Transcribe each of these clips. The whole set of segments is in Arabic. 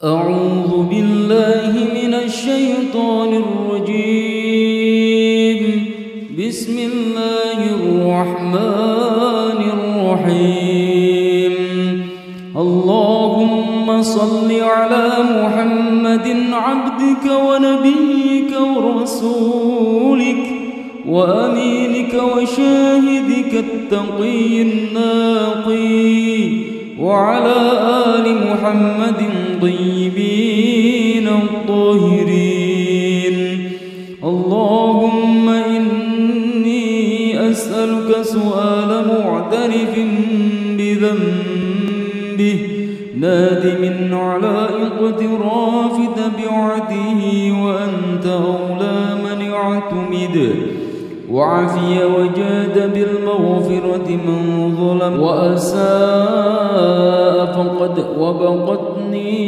أعوذ بالله من الشيطان الرجيم. بسم الله الرحمن الرحيم. اللهم صل على محمد عبدك ونبيك ورسولك وأمينك وشاهدك التقي الناقي، وعلى آل محمد طيبين الطاهرين. اللهم إني أسألك سؤال معترف بذنبه نادم على اقتراف تبعته، وأنت أولى من اعتمد، وعفي وجاد بالمغفرة من ظلم وأساء فقد وبقتني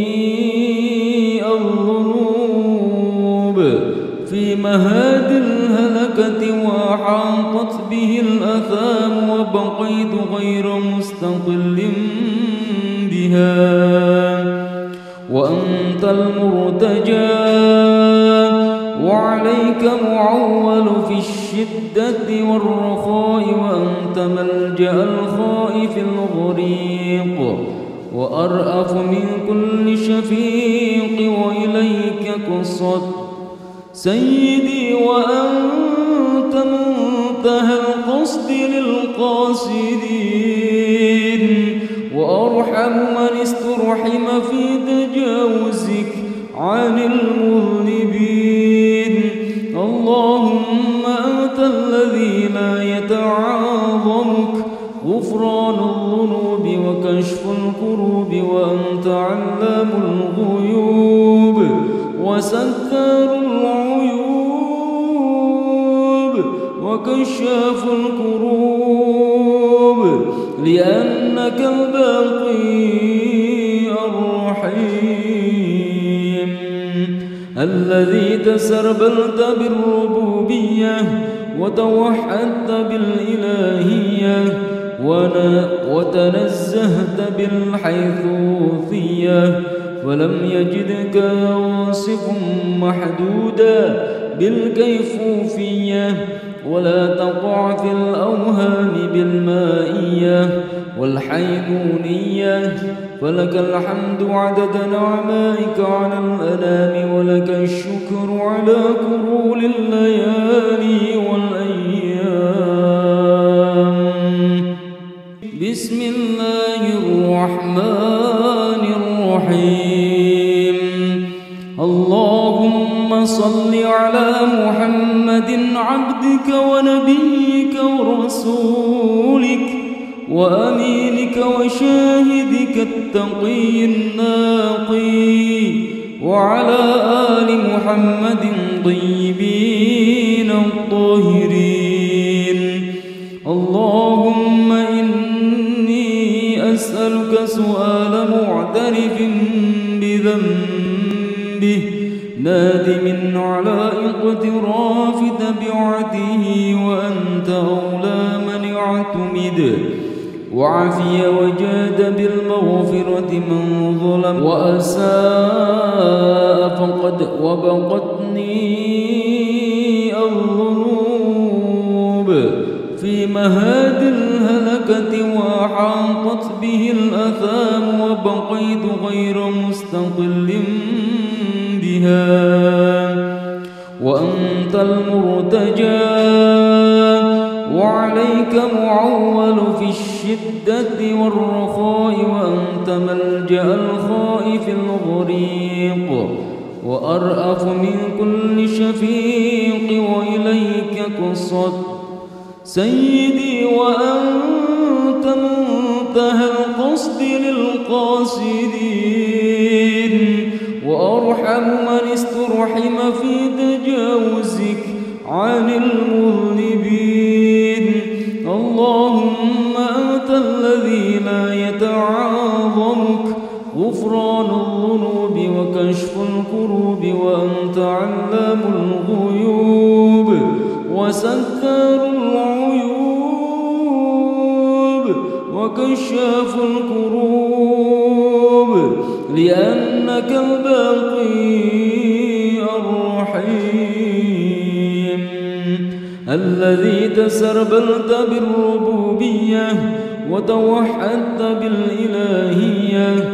الذنوب في مهاد الهلكة، وأحاطت به الآثام، وبقيت غير مستقل بها، وأنت المرتجى وعليك معول في الشدة والرخاء، وأنت ملجأ الخائف الغريق، وأرأف من كل شفيق، وإليك قصد سيدي، وأنت منتهى القصد للقاصدين، وأرحم من استرحم في تجاوزك عن المذنبين. اللهم أنت الذي لا يتعاظمك غفران الذنوب وكشف الكروب، وأنت علام الغيوب وستار العيوب وكشاف الكروب، لأنك الباقي الرحيم الذي تسربلت بالربوبية وتوحدت بالإلهية وتنزهت بالحيثوثية، فلم يجدك واصف محدودا بالكيفوفية، ولا تقع في الأوهام بالمائية والحينونية، فلك الحمد عدد نعمائك على الأنام، ولك الشكر على كرول الليالي والأيام. بسم الله الرحمن الرحيم. اللهم صل على محمد عبدك ونبيك ورسولك وأمينك وشاهدك التقي الناقي، وعلى آل محمد طيبين الطاهرين. اللهم إني أسألك سؤال معترف بذنبه نادم على اقتراف تبعته، وأنت أولى من اعتمد، وعفي وجاد بالمغفرة من ظلم وأساء فقد وبقتني الذنوب في مهاد الهلكة، وأحاطت به الآثام، وبقيت غير مستقل بها، وأنت المرتجى وعليك معول في الشدة والرخاء، وأنت ملجأ الخائف الغريق، وأرأف من كل شفيق، وإليك قصد سيدي، وأنت منتهى القصد للقاصدين، وأرحم من استرحم في تجاوزك عن المذنبين. اللهم أنت الذي لا يتعاظمك غفران الذنوب وكشف الكروب، وأنت علام الغيوب وستار العيوب وكشاف الكروب، لأنك الباقي الرحيم الذي تسربلت بالربوبية وتوحدت بالإلهية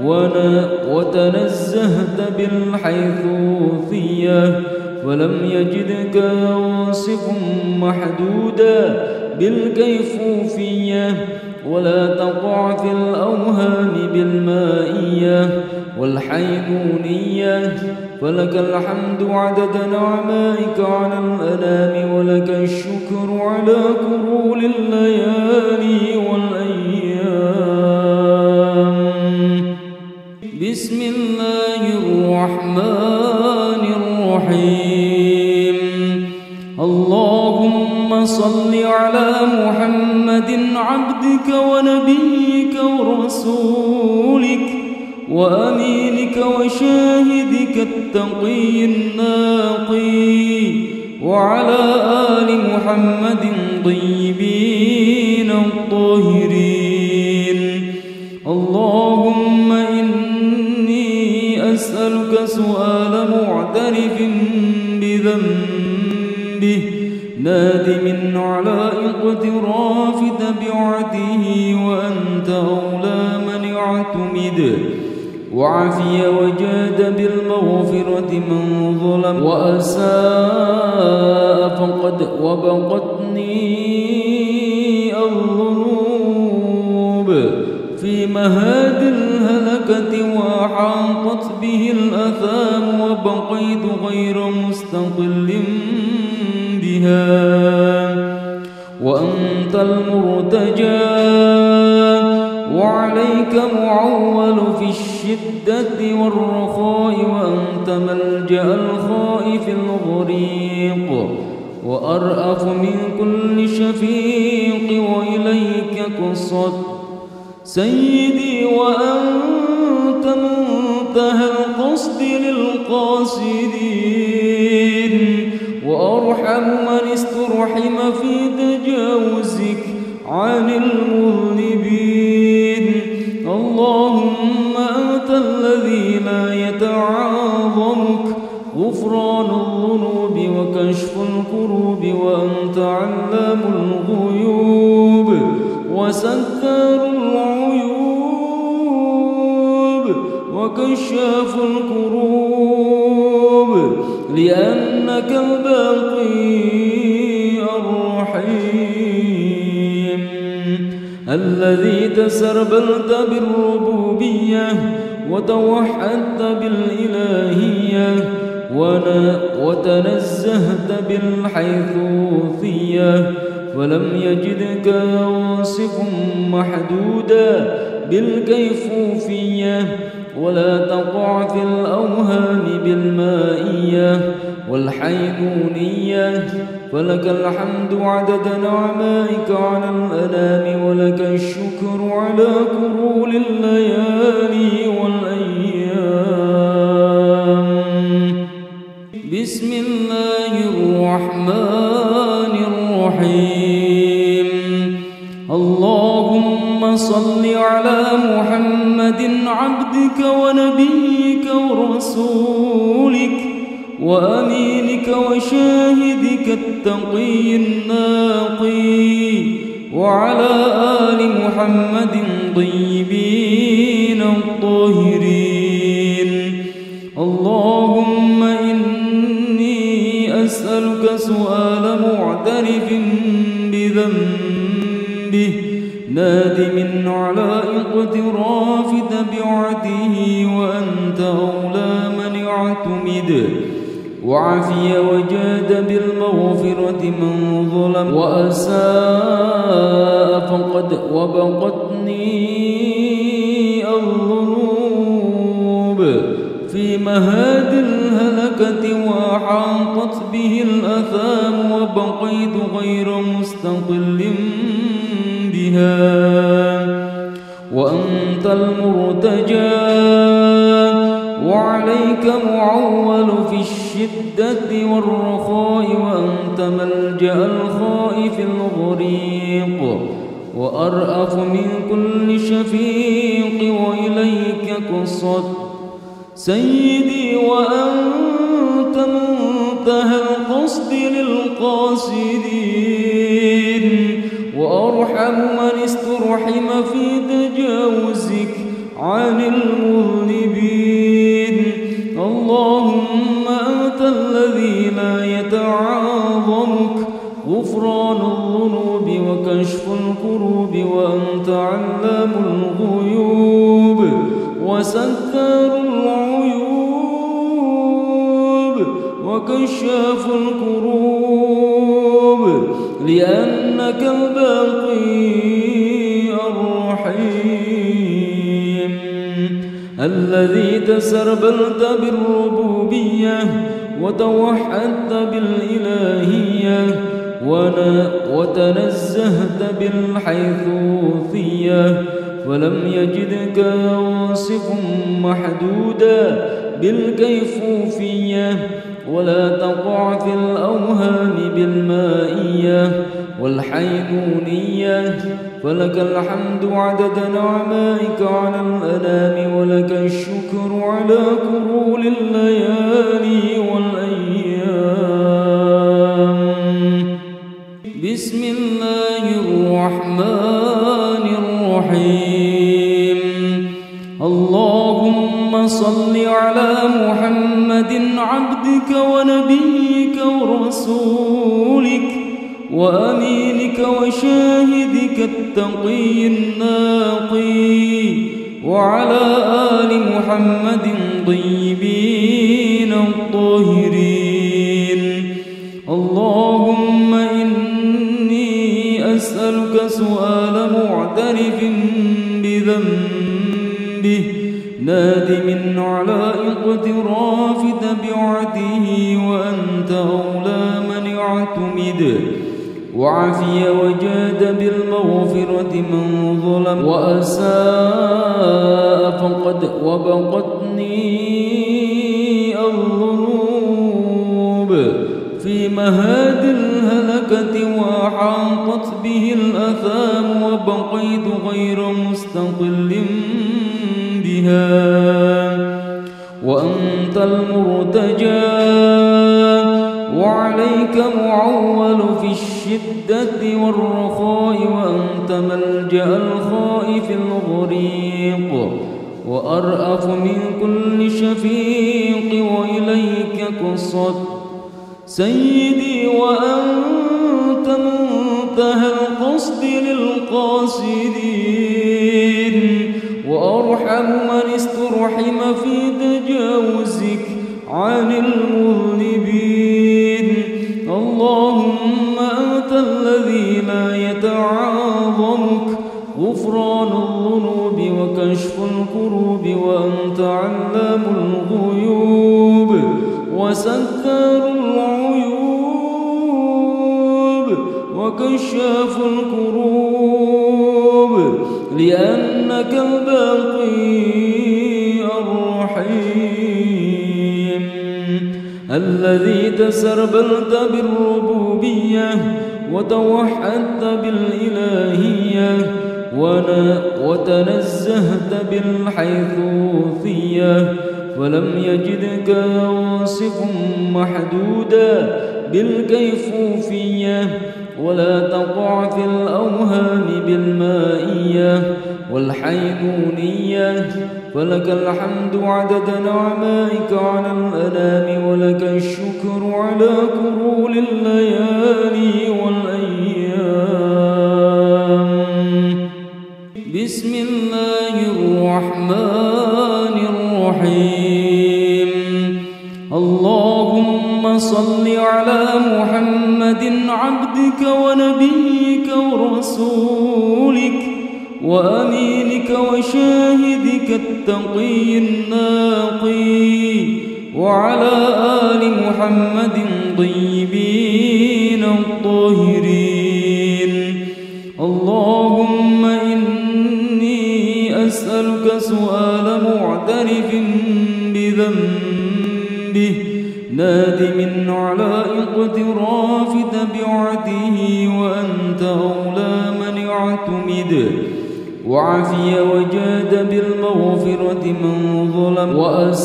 وتنزهت بالحيثوثية ولم يجدك واصف محدودا بالكيفوفية ولا تقع في الأوهام بالمائية والحينونية فلك الحمد عدد نعمائك على الأنام ولك الشكر على كرول الليالي والأيام. بسم الله الرحمن الرحيم. اللهم صل على محمد عبدك ونبيك ورسولك وأمينك وشاهدك التقي الناقي وعلى آل محمد طيبين الطاهرين. اللهم إني أسألك سؤال معترف بذنبه نادم على اقتراف تبعته وأنت أولى من اعتمد وعفي وجاد بالمغفرة من ظلم وأساء فقد وبقتني الذنوب في مهاد الهلكة وأحاطت به الأثام وبقيت غير مستقل بها وأنت المرتجى وعليك معول في الشدة والرخاء وأنت ملجأ الخائف الغريق وأرأف من كل شفيق وإليك قصد سيدي وأنت منتهى القصد للقاصدين وأرحم من استرحم في تجاوزك عن المذنبين. اللهم أنت الذي لا يتعاظمك غفران الذنوب وكشف الكروب وأنت علام الغيوب وستار العيوب وكشاف الكروب لأنك الباقي الرحيم الذي تسربلت بالربوبية وتوحدت بالإلهية وتنزهت بالحيثوثية ولم يجدك واصف محدودا بالكيفوفية ولا تقع في الأوهام بالمائية والحينونية فلك الحمد عدد نعمائك على الأنام ولك الشكر على كرول الليالي والأيام. بسم الله الرحمن الرحيم. اللهم صل على محمد عبدك ونبيك ورسولك وأمينك وشاهدك التقي الناقي وعلى آل محمد طيبين الطاهرين. اللهم إني أسألك سؤال معترف بذنبه نادم على اقتراف تبعته وأنت أولى من اعتمد وعفي وجاد بالمغفرة من ظلم وأساء فقد وبقتني الذنوب في مهاد الهلكة وأحاطت به الأثام وبقيت غير مستقل بها وأنت المرتجى وعليك معول في الشدة والرخاء وأنت ملجأ الخائف الغريق وأرأف من كل شفيق وإليك قصد سيدي وأنت منتهى القصد للقاصدين وأرحم من استرحم في تجاوزك عن المذنبين. اللهم أنت الذي لا يتعاظمك غفران الذنوب وكشف الكروب وأنت علام الغيوب وستار العيوب وكشاف الكروب لأنك الباقي الرحيم الذي تسربلت بالربوبية وتوحدت بالإلهية وتنزهت بالحيثوثية ولم يجدك واصف محدودا بالكيفوفية ولا تقع في الأوهام بالمائية والحينونية فلك الحمد عدد نعمائك على الأنام ولك الشكر على كرول الليالي والأيام. بسم الله الرحمن الرحيم. اللهم صل على محمد عبدك ونبيك ورسولك وأمينك وشاهدك التقي الناقي وعلى آل محمد طيبين الطاهرين. اللهم إني أسألك سؤال معترف بذنبه نادم على اقتراف تبعته وأنت أولى من اعتمد وعفي وجاد بالمغفرة من ظلم وأساء فقد وبقتني الذنوب في مهاد الهلكة وأحاطت به الأثام وبقيت غير مستقل بها وأنت المرتجى وعليك معول في الشدة والرخاء وأنت ملجأ الخائف الغريق وأرأف من كل شفيق وإليك قصد سيدي وأنت منتهى القصد للقاصدين وأرحم من استرحم في تجاوزك عن المذنبين. اللهم أنت الذي لا يتعاظمك غفران الذنوب وكشف الكروب وأنت علام الغيوب وستار العيوب وكشاف الكروب لأنك الباقي الرحيم الذي تسربلت بالربوبية وتوحدت بالإلهية وتنزهت بالحيثوثية ولم يجدك واصف محدودا بالكيفوفية ولا تقع في الأوهام بالمائية والحينونية فلك الحمد عدد نعمائك على الأنام ولك الشكر على كرول الليالي والأيام. بسم الله الرحمن الرحيم. اللهم صل على محمد عبدك ونبيك ورسولك وأمينك وشاهدك التقي الناقي وعلى آل محمد طيبين الطاهرين. اللهم إني أسألك سؤال معترف بذنبه نادم على اقتراف تبعته وأنت أولى من اعتمد وعفي وجاد بالمغفرة من ظلم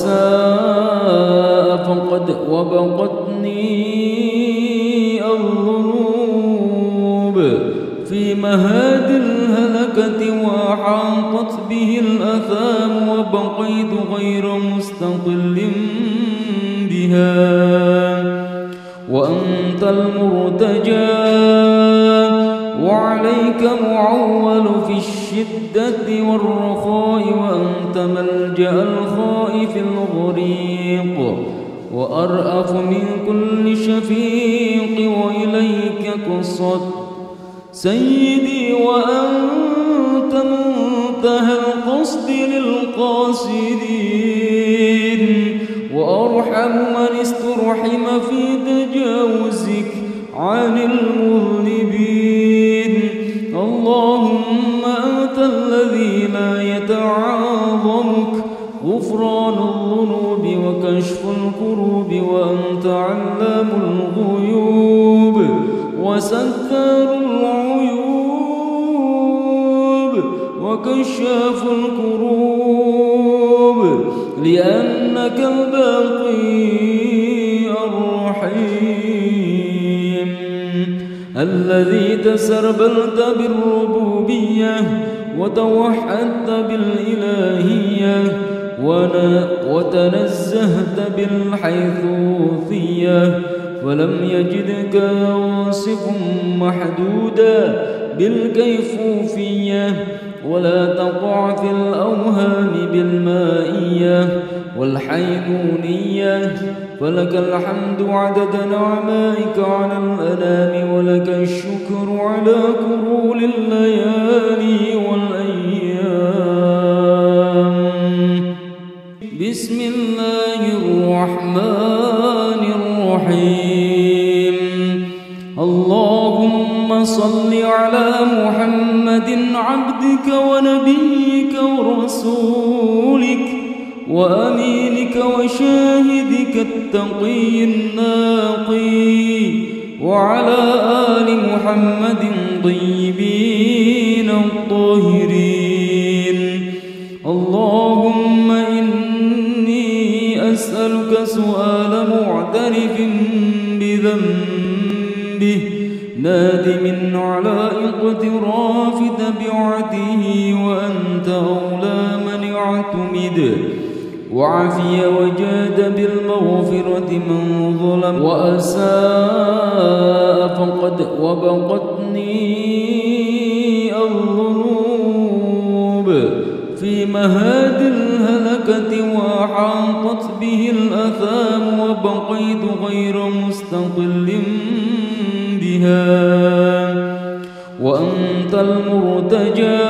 وأساء فقد وبقتني الذنوب في مهاد الهلكة وأحاطت به الآثام وبقيت غير مستقل بها وأنت المرتجى وعليك معول في الشدة والرخاء وأنت ملجأ الخائف الغريق وأرأف من كل شفيق وإليك قصد سيدي وأنت منتهى القصد للقاصدين وأرحم من استرحم في تجاوزك عن المذنبين اللهم أنت الذي لا يتعاظمك غفران الذنوب وكشف الكروب وأنت علام الغيوب وستار العيوب وكشاف الكروب لأنك الباقي الرحيم الذي تسربلت بالربوبية وتوحدت بالإلهية وتنزهت بالحيثوثية ولم يجدك واصف محدودا بالكيفوفية ولا تقع في الأوهام بالمائية والحينونية فلك الحمد عدد نعمائك على الأنام ولك الشكر على كرول الليالي والأيام بسم الله الرحمن الرحيم اللهم صل على محمد عبدك ونبيك ورسولك وأمينك وشاهدك التقي الناقي وعلى آل محمد طيبين الطاهرين اللهم إني أسألك سؤال معترف بذنبه نادم على اقتراف تبعته وأنت أولى من اعتمد وعفي وجاد بالمغفرة من ظلم وأساء فقد وبقتني الذنوب في مهاد الهلكة وأحاطت به الآثام وبقيت غير مستقل بها وأنت المرتجى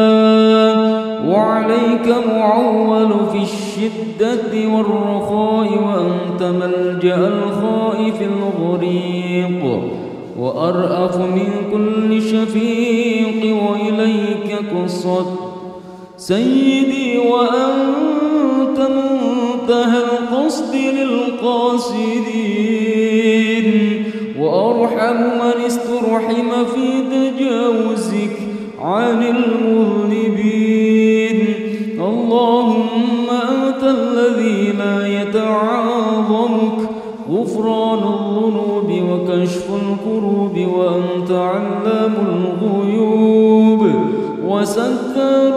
وعليك معول في الشدة والرخاء وأنت ملجأ الخائف الغريق وأرأف من كل شفيق وإليك قصد سيدي وأنت منتهى القصد للقاصدين وأرحم من استرحم في تجاوزك عن المذنبين اللهم أنت الذي لا يتعاظمك غفران الذنوب وكشف الكروب وأنت علام الغيوب وستار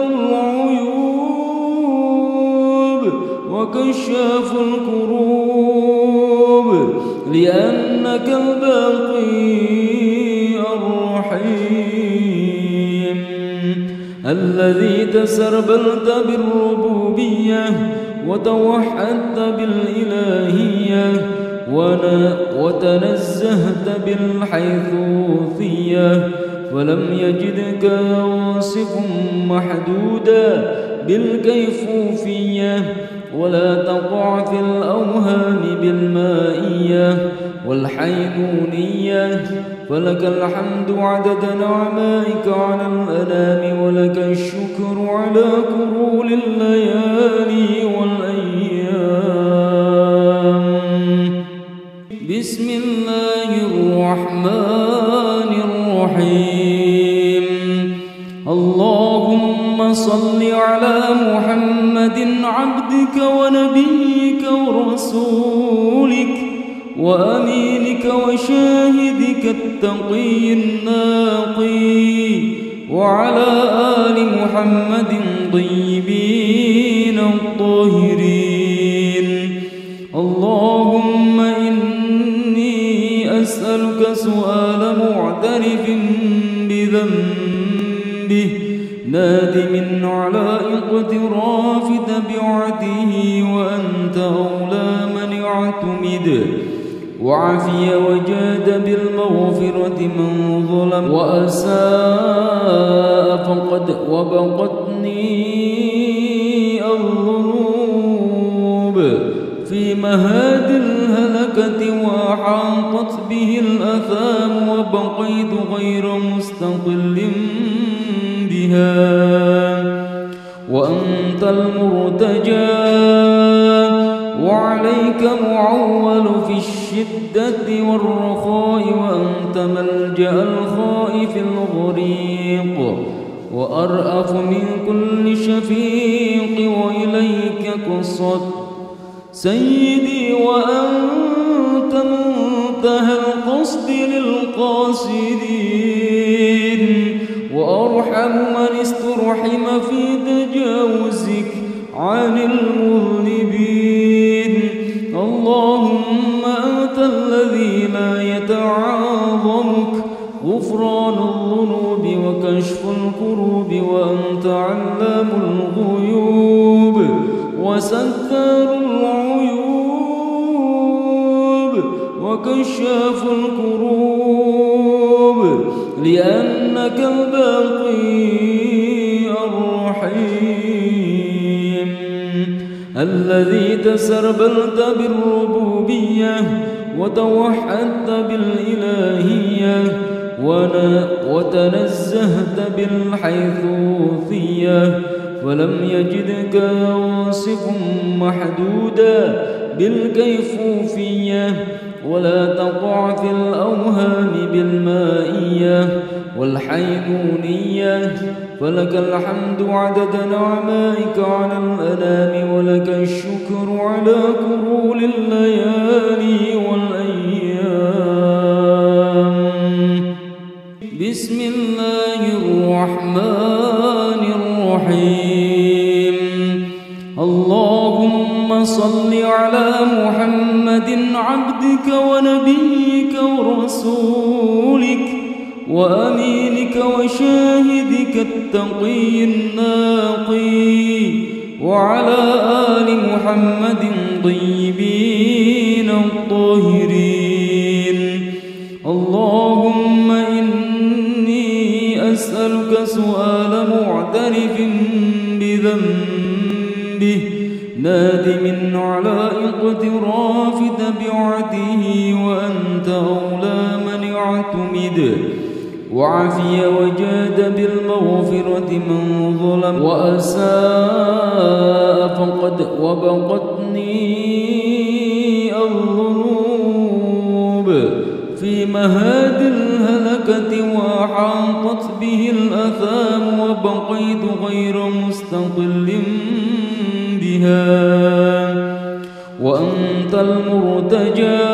العيوب وكشاف الكروب لأنك الباقي الرحيم الذي تسربلت بالربوبية وتوحدت بالإلهية وتنزهت بالحيثوثية ولم يجدك واصف محدودا بالكيفوفية ولا تقع في الأوهام بالمائية والحينونية فلك الحمد عدد نعمائك على الأنام ولك الشكر على كرول الليالي والأيام بسم الله الرحمن الرحيم اللهم صل على محمد عبدك ونبيك ورسولك وأمينك وشاهدك التقي الناقي، وعلى آل محمد طيبين الطاهرين. اللهم إني أسألك سؤال معترف بذنبه نادم على اقتراف تبعته، وأنت أولى من اعتمد، وعفي وجاد بالمغفرة من ظلم وأساء فقد وبقتني الذنوب في مهاد الهلكة، وأحاطت به الآثام، وبقيت غير مستقل بها، وأنت المرتجى وعليك معول في الشدة والرخاء، وأنت ملجأ الخائف الغريق، وأرأف من كل شفيق، وإليك قصد سيدي، وأنت منتهى القصد للقاصدين، وأرحم من استرحم في تجاوزك عن المذنبين. اللهم أنت الذي لا يتعاظمك غفران الذنوب وكشف الكروب، وأنت علام الغيوب وستار العيوب وكشاف الكروب، لأنك الباقي الرحيم الذي تسربلت بالربوبية وتوحدت بالإلهية وتنزهت بالحيثوثية، فلم يجدك واصف محدودا بالكيفوفية، ولا تقع في الأوهام بالمائية والحينونية. فلك الحمد عدد نعمائك على الأنام، ولك الشكر على كرول الليالي والأيام. بسم الله الرحمن الرحيم. اللهم صل على محمد عبدك ونبيك ورسولك وأمينك وشاهدك التقي الناقي، وعلى آل محمد طيبين الطاهرين. اللهم إني أسألك سؤال معترف بذنبه نادم على اقتراف تبعته، وأنت أولى من اعتمد، وعفي وجاد بالمغفرة من ظلم وأساء فقد وبقتني الذنوب في مهاد الهلكة، وأحاطت به الآثام، وبقيت غير مستقل بها، وأنت المرتجى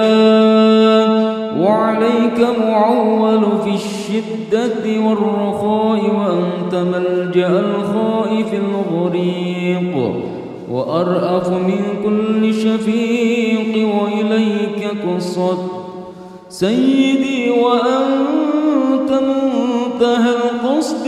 وعليك معول في الشدة والرخاء، وأنت ملجأ الخائف الغريق، وأرأف من كل شفيق، وإليك قصد سيدي، وأنت منتهى القصد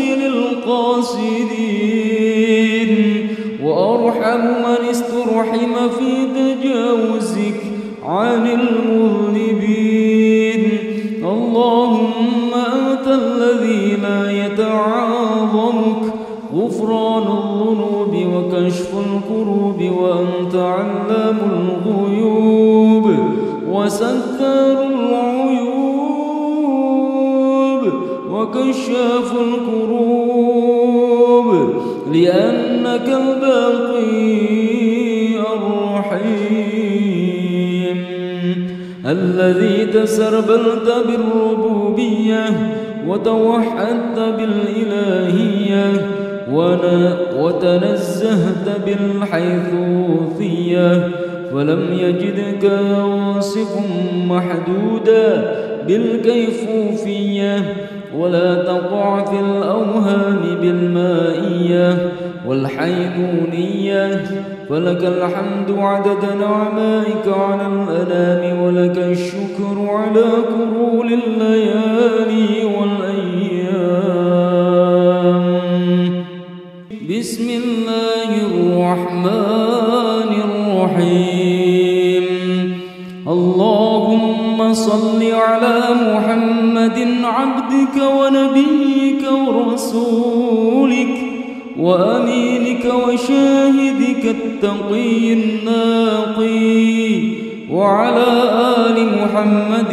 للقاصدين، وأرحم من استرحم في تجاوزك عن المذنبين. اللهم أنت الذي لا يتعاظمك غفران الذنوب وكشف الكروب، وأنت علام الغيوب وستار العيوب وكشاف الكروب، لأنك الباقي الرحيم الذي تسربلت بالربوبية وتوحدت بالإلهية وتنزهت بالحيثوثية فلم يجدك واصف محدودا بالكيفوفية ولا تقع في الأوهام بالمائية والحينونية فلك الحمد عدد نعمائك على الأنام ولك الشكر على كرول الليالي والأيام. بسم الله الرحمن الرحيم. اللهم صل على محمد عبدك ونبيك ورسولك وأمينك وشاهدك التقي الناقي وعلى آل محمد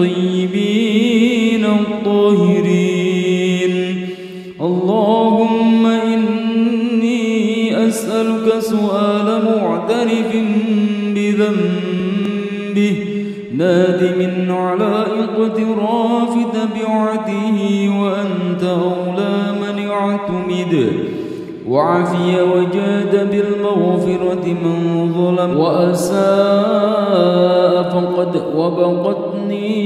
طيبين الطاهرين. اللهم إني أسألك سؤال معترف بذنبه نادم على اقتراف تبعته وأنت أولى من اعتمد وعفي وجاد بالمغفرة من ظلم وأساء فقد وبقتني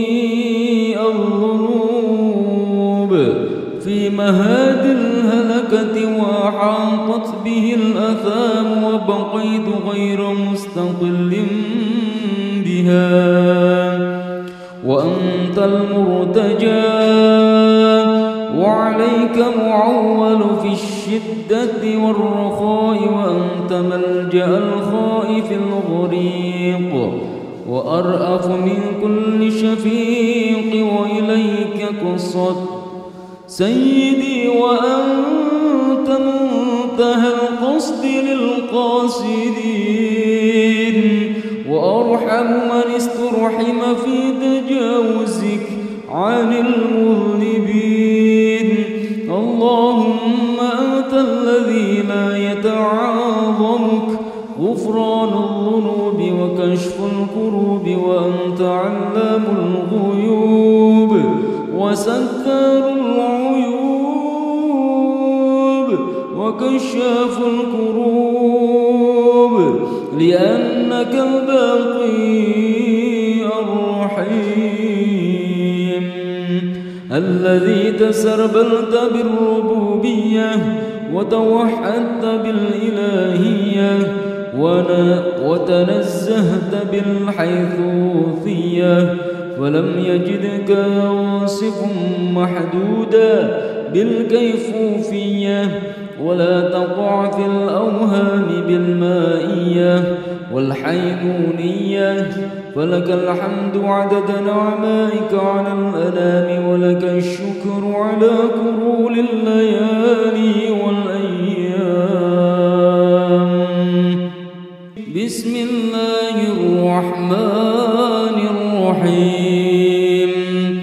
الذنوب في مهاد الهلكة وأحاطت به الأثام وبقيت غير مستقل بها وأنت المرتجى وعليك معول في الشدة والرخاء وأنت ملجأ الخائف الغريق وأرأف من كل شفيق وإليك قصد سيدي وأنت منتهى القصد للقاصدين وأرحم من استرحم في تجاوزك عن المذنبين. اللهم أنت الذي لا يتعاظمك غفران الذنوب وكشف الكروب وأنت علام الغيوب وستار العيوب وكشاف الكروب لأنك الباقي الرحيم الذي تسربلت بالربوبية وتوحدت بالإلهية وتنزهت بالحيثوثية فلم يجدك واصف محدودا بالكيفوفية ولا تقع في الأوهام بالمائية والحينونية فلك الحمد عدد نعمائك على الأنام ولك الشكر على كرول الليالي والأيام. بسم الله الرحمن الرحيم.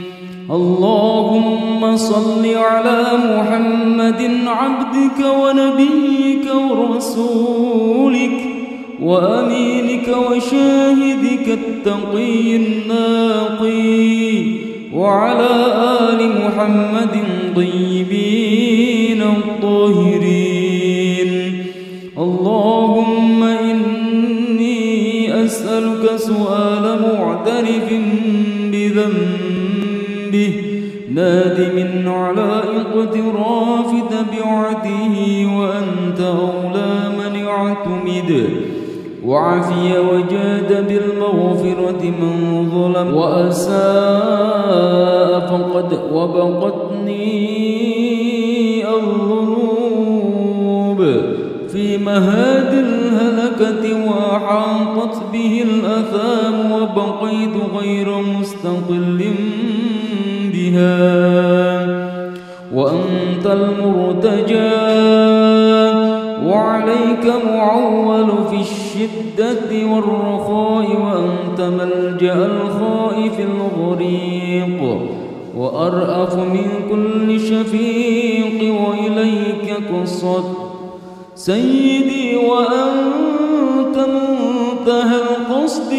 اللهم صل على محمد عبدك ونبيك ورسولك وأمينك وشاهدك التقي الناقي وعلى آل محمد طيبين الطاهرين. اللهم إني أسألك سؤال معترف بذنبه نادم على اقتراف تبعته وأنت أولى من اعتمد وعفي وجاد بالمغفرة من ظلم وأساء فقد وبقتني الذنوب في مهاد الهلكة وأحاطت به الأثام وبقيت غير مستقل بها وأنت المرتجى وعليك معول في الشدة والرخاء وأنت ملجأ الخائف الغريق وأرأف من كل شفيق وإليك قصد سيدي وأنت منتهى القصد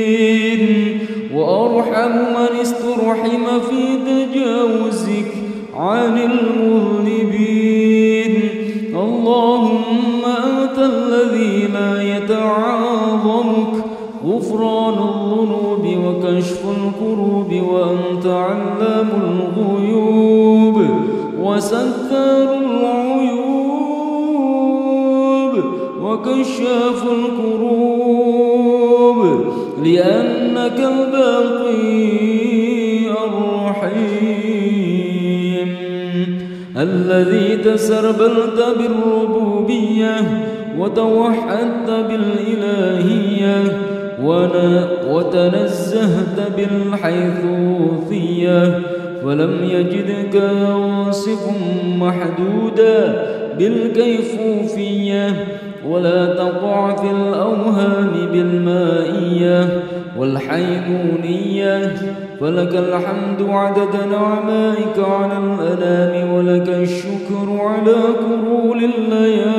للقاصدين وأرحم من استرحم في تجاوزك عن المذنبين. اللهم أنت الذي لا يتعاظمك غفران الذنوب وكشف الكروب، وأنت علام الغيوب وستار العيوب وكشاف الكروب، لأنك الباقي الرحيم الذي تسربلت بالربوبية وتوحدت بالإلهية وتنزهت بالحيثوثية، فلم يجدك واصف محدودا بالكيفوفية، ولا تقع في الأوهام بالمائية والحينونية. فلك الحمد عدد نعمائك على الأنام، ولك الشكر على كرول الليالي